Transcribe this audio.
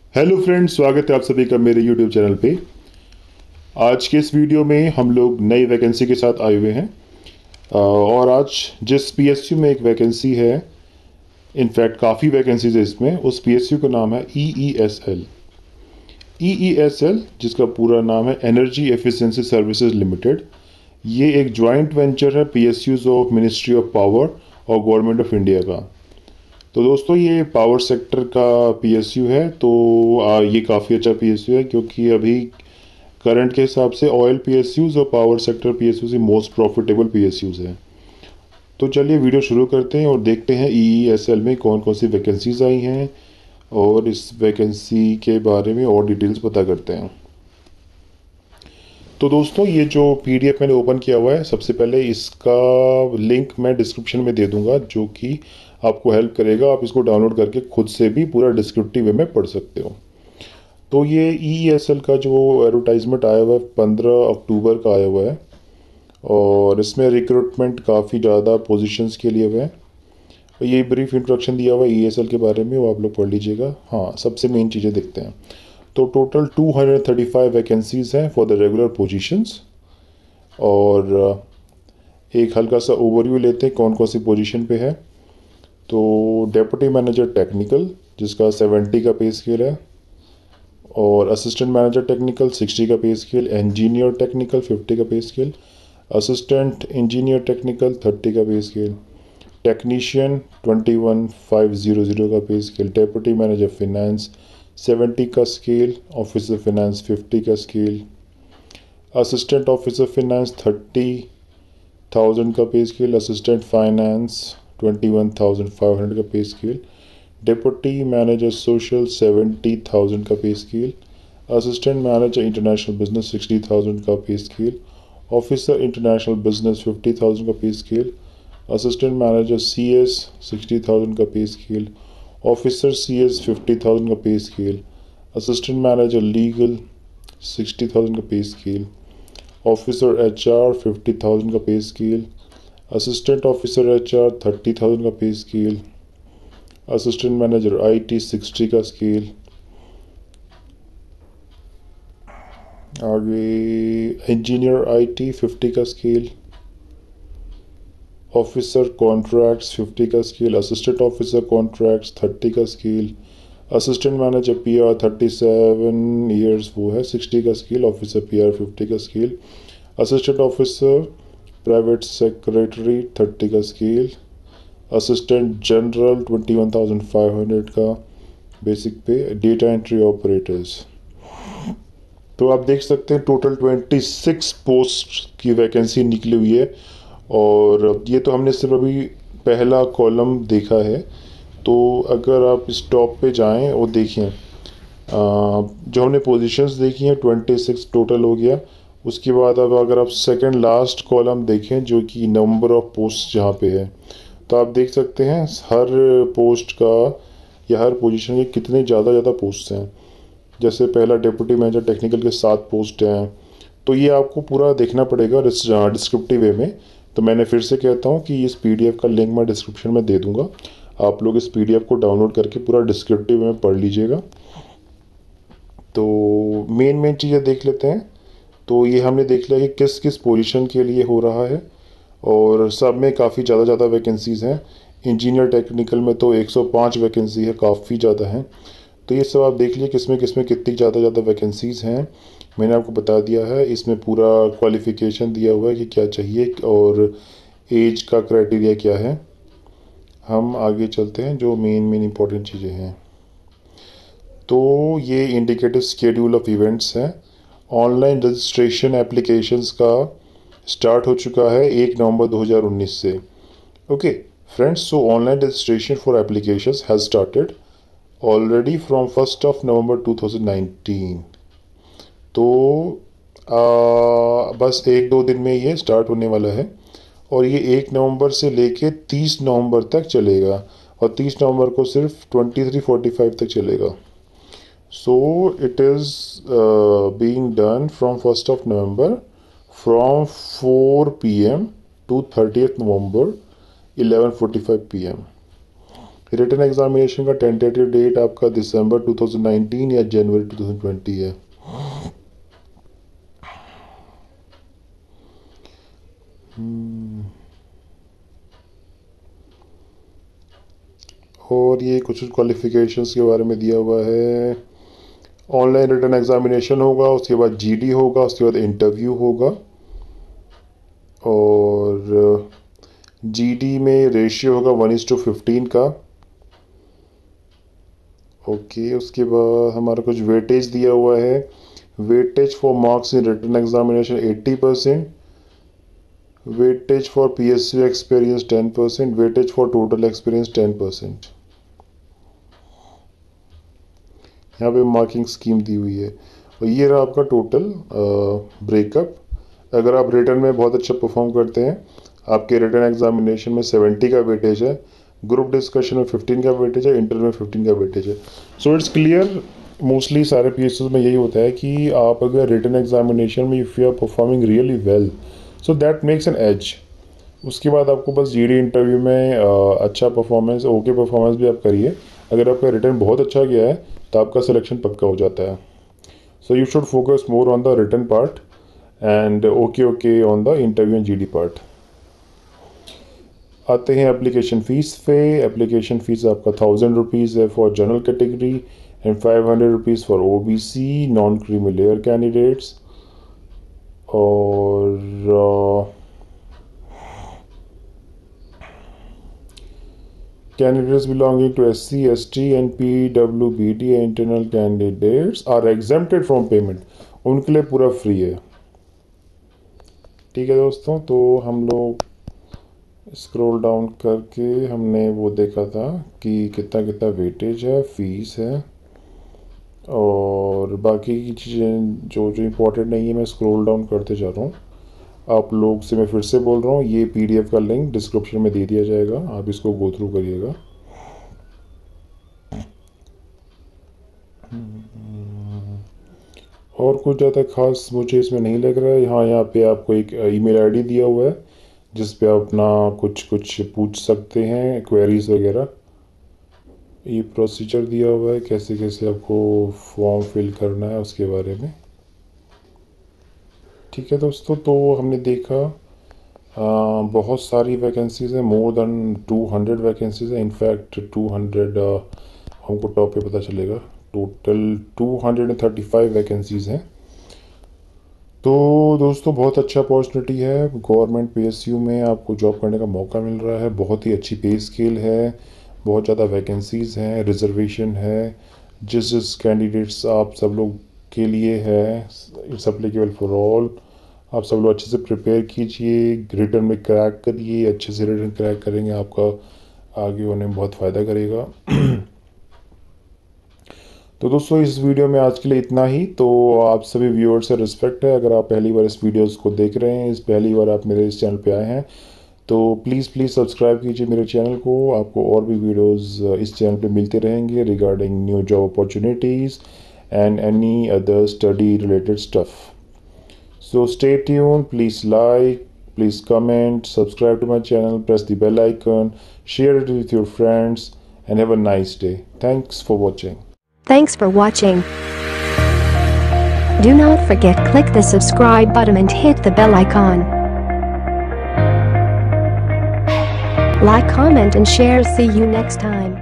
Hello friends, स्वागत है आप सभी का मेरे यूट्यूब चैनल पे। आज के इस वीडियो में हम लोग नई वैकेंसी के साथ आए हुए हैं। और आज जिस पीएसयू में एक वैकेंसी है, इनफैक्ट काफ़ी वैकेंसीज है इसमें, उस पीएसयू का नाम है ईईएसएल। ईईएसएल जिसका पूरा नाम है एनर्जी एफिशिएंसी सर्विसेज लिमिटेड। ये एक जॉइंट वेंचर है PSUs of ministry of power और गवर्नमेंट ऑफ इंडिया का। तो दोस्तों, ये पावर सेक्टर का पीएसयू है। तो ये काफ़ी अच्छा पीएसयू है क्योंकि अभी करंट के हिसाब से ऑयल पीएसयूज और पावर सेक्टर पीएसयूज ही मोस्ट प्रॉफिटेबल पीएसयूज हैं। तो चलिए वीडियो शुरू करते हैं और देखते हैं ईईएसएल में कौन कौन सी वैकेंसीज आई हैं और इस वैकेंसी के बारे में और डिटेल्स पता करते हैं। तो दोस्तों, ये जो पीडीएफ मैंने ओपन किया हुआ है, सबसे पहले इसका लिंक मैं डिस्क्रिप्शन में दे दूंगा, जो कि आपको हेल्प करेगा। आप इसको डाउनलोड करके खुद से भी पूरा डिस्क्रिप्टिव वे में पढ़ सकते हो। तो ये ईईएसएल का जो एडवर्टाइजमेंट आया हुआ है 15 अक्टूबर का आया हुआ है, और इसमें रिक्रूटमेंट काफ़ी ज़्यादा पोजीशंस के लिए हुए हैं। ये ब्रीफ इंट्रोडक्शन दिया हुआ है ईईएसएल के बारे में, वो आप लोग पढ़ लीजिएगा। हाँ, सबसे मेन चीज़ें देखते हैं। तो टोटल 235 वैकेंसीज़ हैं फॉर द रेगुलर पोजीशंस। और एक हल्का सा ओवरव्यू लेते हैं कौन कौन सी पोजीशन पे है। तो डेप्यूटी मैनेजर टेक्निकल, जिसका 70 का पे स्केल है, और असिस्टेंट मैनेजर टेक्निकल 60 का पे स्केल, इंजीनियर टेक्निकल 50 का pay scale, assistant engineer technical 30 का पे स्केल, टेक्नीशियन 21,500 का pay scale, deputy manager finance 70 का स्केल, ऑफिसर फिनेंस 50 का स्केल, असिस्टेंट ऑफिसर फिनेंस 30,000 का पे स्केल, असिस्टेंट फाइनेंस 21,500 का pay scale, deputy manager social 70,000 का pay scale, assistant manager international business 60,000 का pay scale, officer international business 50,000 का pay scale, assistant manager CS 60,000 का pay scale, officer CS 50,000 का pay scale, assistant manager legal 60,000 का pay scale, officer HR 50,000 का pay scale, assistant officer HR 30,000 का pay scale, assistant manager IT 60 का scale. आगे engineer IT 50 का scale, officer contracts 50 का scale, assistant officer contracts 30 का scale, assistant manager PR 37 years वो है 60 का स्केल, ऑफिसर पीआर 50 का scale, assistant officer private secretary 30 का स्केल, असिस्टेंट जनरल 21,500 का बेसिक पे, डेटा एंट्री ऑपरेटर्स। तो आप देख सकते हैं टोटल 26 पोस्ट की वैकेंसी निकली हुई है। और ये तो हमने सिर्फ अभी पहला कॉलम देखा है। तो अगर आप इस टॉप पे जाएं और देखें, जो हमने पोजीशंस देखी हैं 26 टोटल हो गया। उसके बाद अब अगर आप सेकंड लास्ट कॉलम देखें, जो कि नंबर ऑफ पोस्ट जहाँ पे है, तो आप देख सकते हैं हर पोस्ट का या हर पोजीशन के कितने ज़्यादा पोस्ट हैं। जैसे पहला डिप्टी मैनेजर टेक्निकल के 7 पोस्ट हैं। तो ये आपको पूरा देखना पड़ेगा डिस्क्रिप्टिव वे में। तो मैंने फिर से कहता हूँ कि इस पीडीएफ का लिंक मैं डिस्क्रिप्शन में दे दूँगा। आप लोग इस पीडीएफ को डाउनलोड करके पूरा डिस्क्रिप्टिव में पढ़ लीजिएगा। तो मेन चीज़ें देख लेते हैं। तो ये हमने देख लिया कि किस किस पोजीशन के लिए हो रहा है, और सब में काफ़ी ज़्यादा वैकेंसीज़ हैं। इंजीनियर टेक्निकल में तो 105 वैकेंसी है, काफ़ी ज़्यादा है। तो ये सब आप देख लीजिए किसमें कितनी ज़्यादा वैकेंसीज़ हैं। मैंने आपको बता दिया है, इसमें पूरा क्वालिफ़िकेशन दिया हुआ है कि क्या चाहिए और एज का क्राइटेरिया क्या है। हम आगे चलते हैं, जो मेन इंपॉर्टेंट चीज़ें हैं। तो ये इंडिकेटिव शेड्यूल ऑफ इवेंट्स हैं। ऑनलाइन रजिस्ट्रेशन एप्लीकेशंस का स्टार्ट हो चुका है 1 नवंबर 2019 से। Okay friends, so online registration for applications has started already from 1 नवंबर 2019। तो बस 1-2 दिन में ये स्टार्ट होने वाला है, और ये 1 नवंबर से लेके 30 नवंबर तक चलेगा, और 30 नवंबर को सिर्फ 23:45 तक चलेगा। So it is being done from 1 November from 4 PM to 30th November 11:45 PM। Written examination का टेंटेटिव डेट आपका दिसंबर 2019 या जनवरी 2020 है। और ये कुछ क्वालिफिकेशंस के बारे में दिया हुआ है। ऑनलाइन रिटन एग्जामिनेशन होगा, उसके बाद जीडी होगा, उसके बाद इंटरव्यू होगा। और जीडी में रेशियो होगा 1:15 का। ओके, उसके बाद हमारा कुछ वेटेज दिया हुआ है। Weightage for marks in written examination 80%, weightage for PSU experience 10%, weightage for total experience 10%। यहाँ पे मार्किंग स्कीम दी हुई है। और ये रहा आपका टोटल ब्रेकअप। अगर आप रिटन में बहुत अच्छा परफॉर्म करते हैं, आपके रिटन एग्जामिनेशन में 70 का वेटेज है, ग्रुप डिस्कशन में 15 का वेटेज है, इंटर में 15 का वेटेज है। सो इट्स क्लियर, मोस्टली सारे PSUs में यही होता है कि आप अगर रिटन एग्जामिनेशन में if you are performing really well, so that makes an edge. उसके बाद आपको बस जीडी इंटरव्यू में अच्छा परफॉर्मेंस, ओके परफॉर्मेंस भी आप करिए। अगर आपका रिटन बहुत अच्छा गया है तो आपका सिलेक्शन पक्का हो जाता है। So you should focus more on the written part and okay on the interview and GD part. आते हैं एप्लीकेशन फ़ीस पे। एप्लीकेशन फ़ीस आपका 1000 रुपीज़ है for general category and 500 rupees for OBC non creamy layer candidates. और candidates belonging to SC, ST and PwBD and Internal candidates are exempted from payment। उनके लिए पूरा free है। ठीक है दोस्तों, तो हम लोग स्क्रॉल डाउन करके हमने वो देखा था कि कितना कितना वेटेज है, फीस है, और बाकी की चीज़ें जो जो इम्पोर्टेंट नहीं है मैं स्क्रॉल डाउन करते जा रहा हूँ। आप लोग से मैं फिर से बोल रहा हूँ, ये PDF का लिंक डिस्क्रिप्शन में दे दिया जाएगा, आप इसको गो थ्रू करिएगा। और कुछ ज़्यादा खास मुझे इसमें नहीं लग रहा है। यहाँ पे आपको एक ईमेल आईडी दिया हुआ है जिस पे आप अपना कुछ पूछ सकते हैं, क्वेरीज वगैरह। ये प्रोसीजर दिया हुआ है कैसे कैसे आपको फॉर्म फिल करना है उसके बारे में। ठीक है दोस्तों, तो हमने देखा बहुत सारी वैकेंसीज़ हैं, मोर देन 200 वैकेंसीज़ हैं। इनफैक्ट 200 हमको टॉप पे पता चलेगा। टोटल 235 वैकेंसीज़ हैं। तो दोस्तों बहुत अच्छा अपॉर्चुनिटी है, गवर्नमेंट PSU में आपको जॉब करने का मौका मिल रहा है। बहुत ही अच्छी पे स्केल है, बहुत ज़्यादा वैकेंसीज़ हैं, रिजर्वेशन है, जिस कैंडिडेट्स आप सब लोग के लिए है, इट्स एप्लीकेबल फॉर ऑल। आप सब लोग अच्छे से प्रिपेयर कीजिए, रिटर्न में क्रैक करिए, अच्छे से रिटर्न क्रैक करेंगे, आपका आगे होने में बहुत फ़ायदा करेगा। तो दोस्तों इस वीडियो में आज के लिए इतना ही। तो आप सभी व्यूअर्स से रिस्पेक्ट है, अगर आप पहली बार इस वीडियोस को देख रहे हैं, पहली बार आप मेरे इस चैनल पे आए हैं, तो प्लीज़ सब्सक्राइब कीजिए मेरे चैनल को। आपको और भी वीडियोस इस चैनल पे मिलते रहेंगे regarding new job opportunities and any other study related stuff. So stay tuned, please like, please comment, subscribe to my channel, press the bell icon, share it with your friends and have a nice day. Thanks for watching. Thanks for watching. Do not forget click the subscribe button and hit the bell icon. Like, comment and share. See you next time.